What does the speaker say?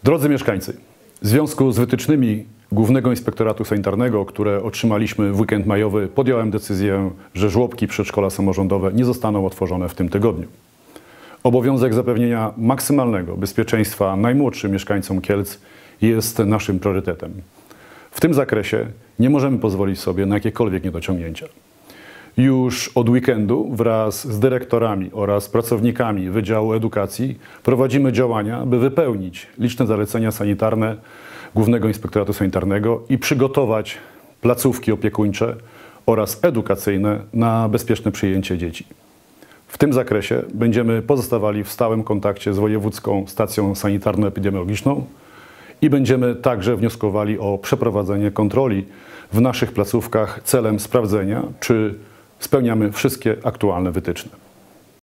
Drodzy mieszkańcy, w związku z wytycznymi Głównego Inspektoratu Sanitarnego, które otrzymaliśmy w weekend majowy, podjąłem decyzję, że żłobki i przedszkola samorządowe nie zostaną otworzone w tym tygodniu. Obowiązek zapewnienia maksymalnego bezpieczeństwa najmłodszym mieszkańcom Kielc jest naszym priorytetem. W tym zakresie nie możemy pozwolić sobie na jakiekolwiek niedociągnięcia. Już od weekendu wraz z dyrektorami oraz pracownikami Wydziału Edukacji prowadzimy działania, by wypełnić liczne zalecenia sanitarne Głównego Inspektoratu Sanitarnego i przygotować placówki opiekuńcze oraz edukacyjne na bezpieczne przyjęcie dzieci. W tym zakresie będziemy pozostawali w stałym kontakcie z Wojewódzką Stacją Sanitarno-Epidemiologiczną i będziemy także wnioskowali o przeprowadzenie kontroli w naszych placówkach celem sprawdzenia, czy spełniamy wszystkie aktualne wytyczne.